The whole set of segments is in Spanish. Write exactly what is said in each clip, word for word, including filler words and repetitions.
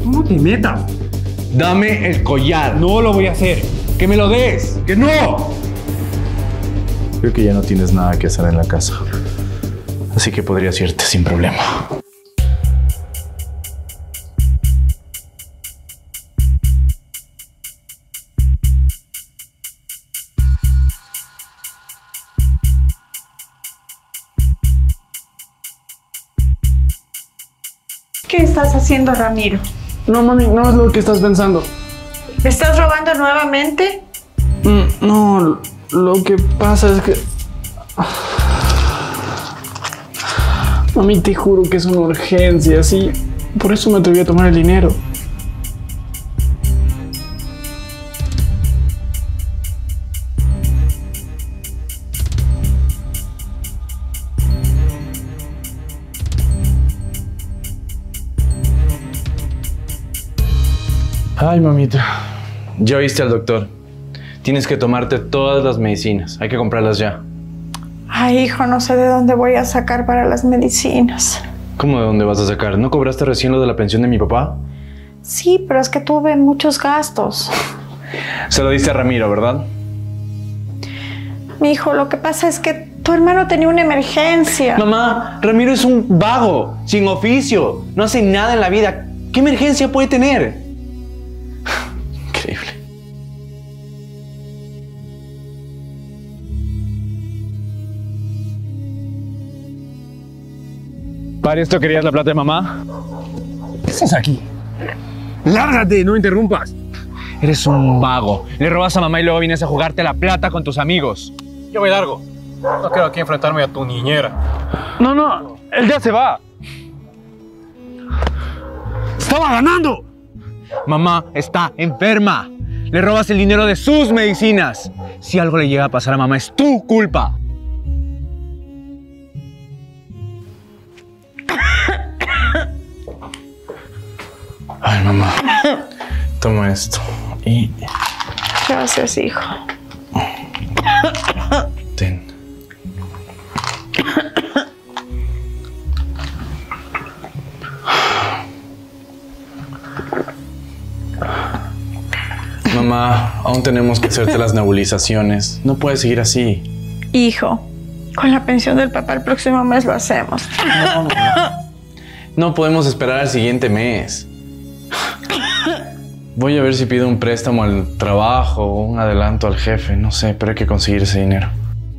Tú no te metas. Dame el collar. No lo voy a hacer. ¡Que me lo des! ¡Que no! Creo que ya no tienes nada que hacer en la casa. Así que podrías irte sin problema. ¿Qué estás haciendo, Ramiro? No, mami, no es lo que estás pensando. ¿Me estás robando nuevamente? Mm, no, lo que pasa es que... Mami, te juro que es una urgencia, sí. Por eso me atreví a tomar el dinero. Ay, mamita. Ya oíste al doctor. Tienes que tomarte todas las medicinas. Hay que comprarlas ya. Ay, hijo, no sé de dónde voy a sacar para las medicinas. ¿Cómo de dónde vas a sacar? ¿No cobraste recién lo de la pensión de mi papá? Sí, pero es que tuve muchos gastos. Se lo diste a Ramiro, ¿verdad? Mi hijo, lo que pasa es que tu hermano tenía una emergencia. Mamá, Ramiro es un vago, sin oficio. No hace nada en la vida. ¿Qué emergencia puede tener? Increíble. ¿Para esto querías la plata de mamá? ¿Qué haces aquí? ¡Lárgate! ¡No interrumpas! Eres un vago. Le robas a mamá y luego vienes a jugarte la plata con tus amigos. Yo me largo. No quiero aquí enfrentarme a tu niñera. No, no. Él ya se va. ¡Estaba ganando! Mamá está enferma. Le robas el dinero de sus medicinas. Si algo le llega a pasar a mamá, es tu culpa. Ay, mamá. Toma esto. Y... Gracias, hijo. ten. Mamá, aún tenemos que hacerte las nebulizaciones. No puedes seguir así. Hijo, con la pensión del papá el próximo mes lo hacemos. No, mamá. No podemos esperar al siguiente mes. Voy a ver si pido un préstamo al trabajo o un adelanto al jefe. No sé, pero hay que conseguir ese dinero.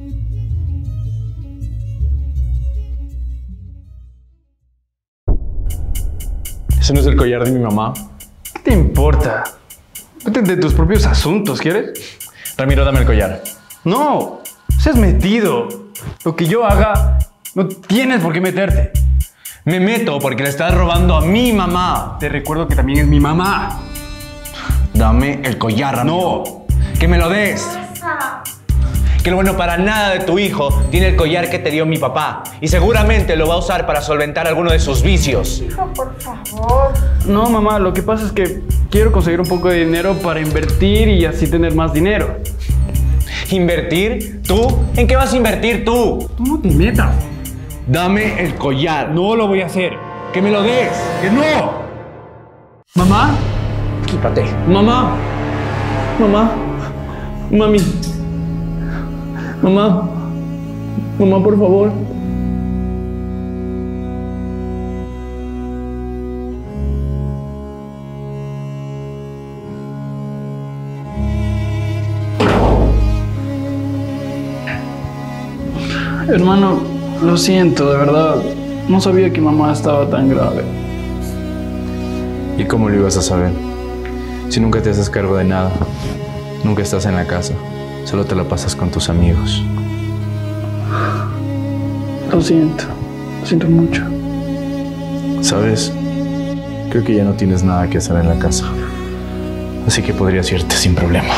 ¿Ese no es el collar de mi mamá? ¿Qué te importa? Vete de tus propios asuntos, ¿quieres? Ramiro, dame el collar. No, seas metido. Lo que yo haga, no tienes por qué meterte. Me meto porque le estás robando a mi mamá. Te recuerdo que también es mi mamá. Dame el collar, Ramiro. No. Que me lo des. Que lo bueno para nada de tu hijo tiene el collar que te dio mi papá. Y seguramente lo va a usar para solventar alguno de sus vicios. Hijo, por favor. No, mamá, lo que pasa es que quiero conseguir un poco de dinero para invertir y así tener más dinero. ¿Invertir? ¿Tú? ¿En qué vas a invertir tú? Tú no te metas. Dame el collar. No lo voy a hacer. Que me lo des. ¡Que no! ¿Mamá? Quítate. Mamá. Mamá. Mami. Mamá. Mamá, por favor. Hermano, lo siento, de verdad. No sabía que mamá estaba tan grave. ¿Y cómo lo ibas a saber? Si nunca te haces cargo de nada. Nunca estás en la casa. Solo te la pasas con tus amigos. Lo siento. Lo siento mucho. ¿Sabes? Creo que ya no tienes nada que hacer en la casa. Así que podrías irte sin problema.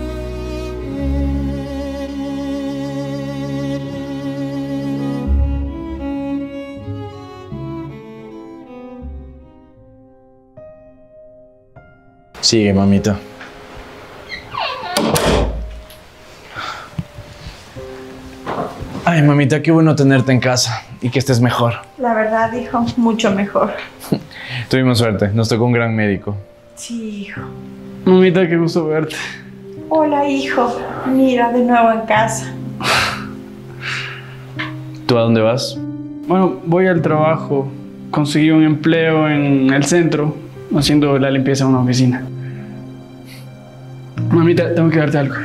Sigue, mamita. Ay, mamita, qué bueno tenerte en casa. y que estés mejor. La verdad, hijo, mucho mejor. Tuvimos suerte, nos tocó un gran médico. Sí, hijo. Mamita, qué gusto verte. Hola, hijo. Mira, de nuevo en casa. ¿Tú a dónde vas? Bueno, voy al trabajo. Conseguí un empleo en el centro, haciendo la limpieza en una oficina. Mamita, tengo que darte algo.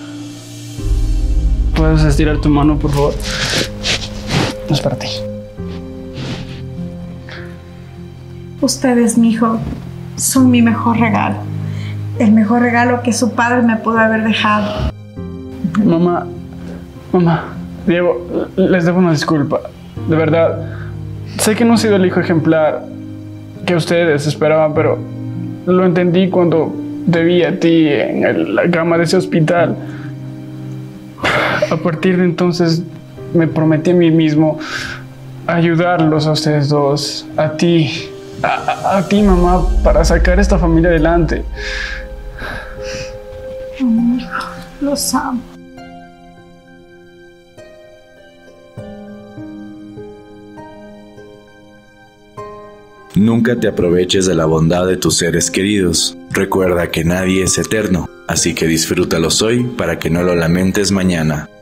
¿Puedes estirar tu mano, por favor? No es para ti. Ustedes, mi hijo, son mi mejor regalo. El mejor regalo que su padre me pudo haber dejado. Mamá, mamá, Diego, les debo una disculpa. De verdad, sé que no he sido el hijo ejemplar que ustedes esperaban, pero lo entendí cuando te vi a ti en el- la cama de ese hospital. A partir de entonces me prometí a mí mismo ayudarlos a ustedes dos, a ti, a, a- a ti, mamá, para sacar esta familia adelante. Oh, hijo, los amo. Nunca te aproveches de la bondad de tus seres queridos. Recuerda que nadie es eterno, así que disfrútalos hoy para que no lo lamentes mañana.